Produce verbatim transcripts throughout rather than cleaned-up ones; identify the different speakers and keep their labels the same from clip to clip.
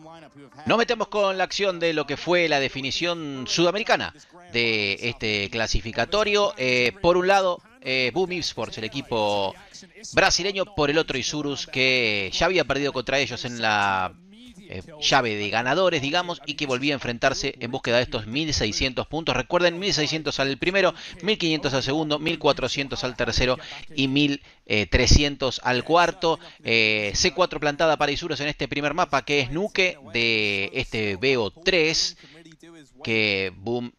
Speaker 1: Nos metemos con la acción de lo que fue la definición sudamericana de este clasificatorio. Eh, por un lado, eh, Boom Esports, el equipo brasileño, por el otro Isurus, que ya había perdido contra ellos en la eh, llave de ganadores, digamos, y que volvía a enfrentarse en búsqueda de estos mil seiscientos puntos. Recuerden, mil seiscientos al primero, mil quinientos al segundo, mil cuatrocientos al tercero y mil trescientos al cuarto. eh, C cuatro plantada para Isurus en este primer mapa, que es Nuke de este B O tres, que Boom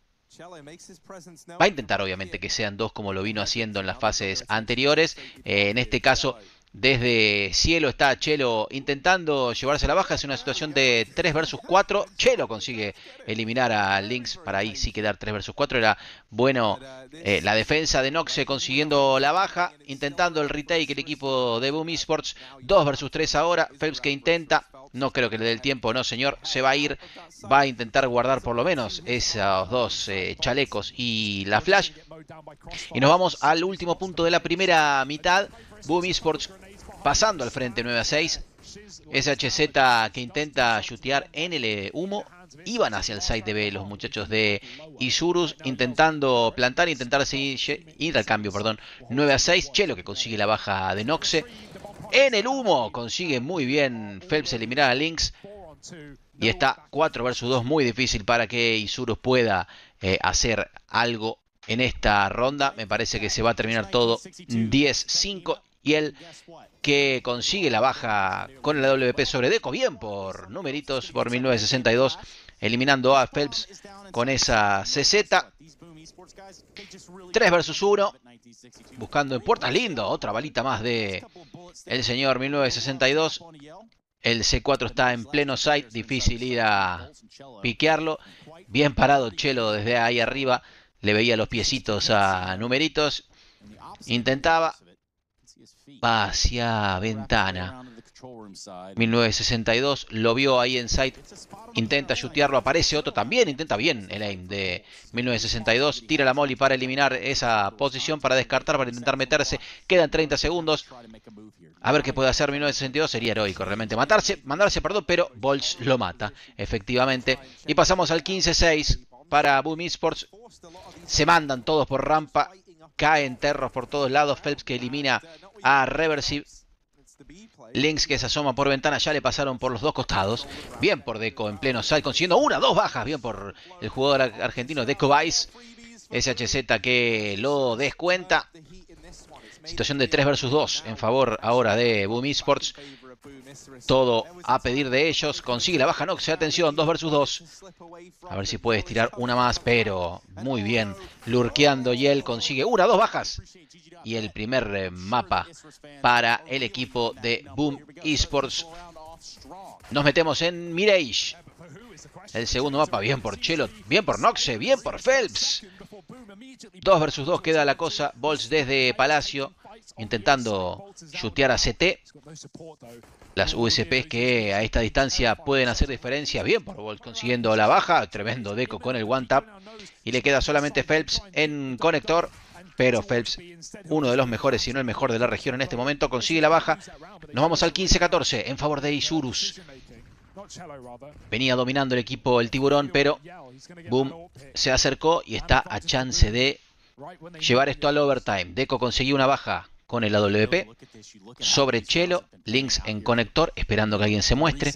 Speaker 1: va a intentar obviamente que sean dos, como lo vino haciendo en las fases anteriores. Eh, en este caso, desde cielo está Chelo intentando llevarse la baja. Es una situación de tres versus cuatro. Chelo consigue eliminar a Lynx para ahí sí quedar tres versus cuatro. Era bueno eh, la defensa de Noxe consiguiendo la baja. Intentando el retake el equipo de Boom Esports. dos versus tres ahora. Phelps que intenta. No creo que le dé el tiempo, no señor. Se va a ir. Va a intentar guardar por lo menos esos dos eh, chalecos y la flash. Y nos vamos al último punto de la primera mitad. Boom Esports pasando al frente nueve a seis. S H Z que intenta chutear en el humo. Iban hacia el site de B los muchachos de Isurus, intentando plantar, intentar seguir, ir al cambio, perdón. nueve a seis. Chelo que consigue la baja de Noxe. En el humo consigue muy bien Phelps eliminar a Lynx. Y está cuatro versus dos, muy difícil para que Isurus pueda eh, hacer algo en esta ronda. Me parece que se va a terminar todo diez cinco. Y él que consigue la baja con el A W P sobre Deco. Bien por numeritos, por mil novecientos sesenta y dos. Eliminando a Phelps con esa C Z. tres versus uno. Buscando en puertas. Lindo. Otra balita más de el señor mil novecientos sesenta y dos. El C cuatro está en pleno site. Difícil ir a piquearlo. Bien parado Chelo desde ahí arriba. Le veía los piecitos a numeritos. Intentaba. Va hacia ventana. mil novecientos sesenta y dos. Lo vio ahí en site. Intenta chutearlo. Aparece otro también. Intenta bien el aim de mil novecientos sesenta y dos. Tira la molly para eliminar esa posición. Para descartar. Para intentar meterse. Quedan treinta segundos. A ver qué puede hacer mil novecientos sesenta y dos. Sería heroico realmente matarse. Mandarse, perdón. Pero Bolts lo mata. Efectivamente. Y pasamos al quince seis. Para Boom Esports. Se mandan todos por rampa. Caen terros por todos lados. Phelps que elimina a Reversive. Lynx que se asoma por ventana. Ya le pasaron por los dos costados. Bien por Deco en pleno site. Consiguiendo una, dos bajas. Bien por el jugador argentino Deco Vice. S H Z que lo descuenta. Situación de tres versus dos en favor ahora de Boom Esports. Todo a pedir de ellos. Consigue la baja Noxe. Atención, dos versus dos. A ver si puede estirar una más. Pero muy bien. Lurkeando y él consigue una, dos bajas. Y el primer eh, mapa para el equipo de Boom Esports. Nos metemos en Mirage. El segundo mapa, bien por Chelo, bien por Noxe, bien por Phelps. dos versus dos queda la cosa. Bolts desde Palacio intentando chutear a C T. Las U S Ps que a esta distancia pueden hacer diferencia. Bien por Bolts consiguiendo la baja. Tremendo Deco con el one tap. Y le queda solamente Phelps en conector. Pero Phelps, uno de los mejores, si no el mejor de la región en este momento, consigue la baja. Nos vamos al quince catorce en favor de Isurus. Venía dominando el equipo el tiburón, pero Boom se acercó y está a chance de llevar esto al overtime. Deco consiguió una baja con el A W P sobre Chelo. Lynx en conector, esperando que alguien se muestre.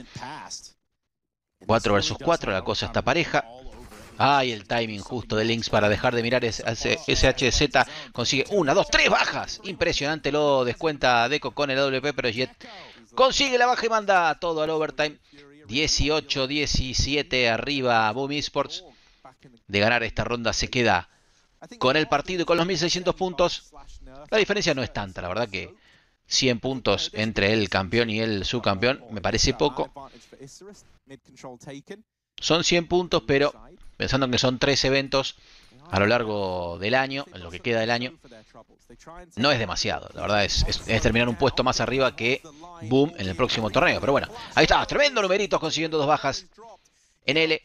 Speaker 1: cuatro versus cuatro, la cosa está pareja. Ay, el timing justo de Lynx para dejar de mirar S H Z. Consigue una, dos, tres bajas. Impresionante, lo descuenta Deco con el A W P, pero Jet consigue la baja y manda todo al overtime. dieciocho diecisiete arriba Boom Esports. De ganar esta ronda se queda con el partido y con los mil seiscientos puntos. La diferencia no es tanta, la verdad que cien puntos entre el campeón y el subcampeón me parece poco. Son cien puntos, pero pensando en que son tres eventos a lo largo del año, en lo que queda del año, no es demasiado. La verdad es, es, es terminar un puesto más arriba que Boom en el próximo torneo. Pero bueno, ahí está, tremendo numeritos consiguiendo dos bajas en L.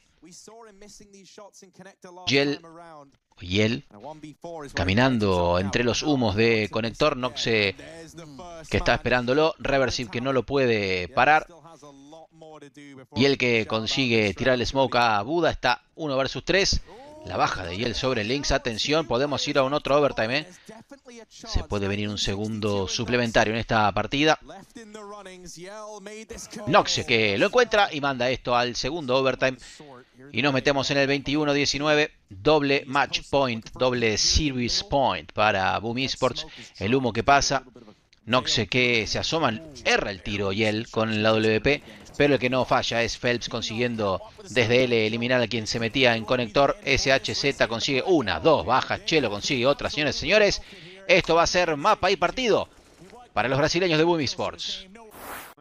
Speaker 1: Yel, Yel caminando entre los humos de conector. Noxe que está esperándolo. Reversive que no lo puede parar. Y el que consigue tirar el smoke a Buda está uno versus tres. La baja de Yel sobre Lynx. Atención, podemos ir a un otro overtime, ¿eh? Se puede venir un segundo suplementario en esta partida. Noxe que lo encuentra y manda esto al segundo overtime. Y nos metemos en el veintiuno diecinueve. Doble match point, doble series point para Boom Esports. El humo que pasa. Noxe que se asoma, erra el tiro Yel con la W P. Pero el que no falla es Phelps, consiguiendo desde L eliminar a quien se metía en conector. S H Z consigue una, dos bajas. Chelo consigue otra, señores y señores. Esto va a ser mapa y partido para los brasileños de Boom Esports.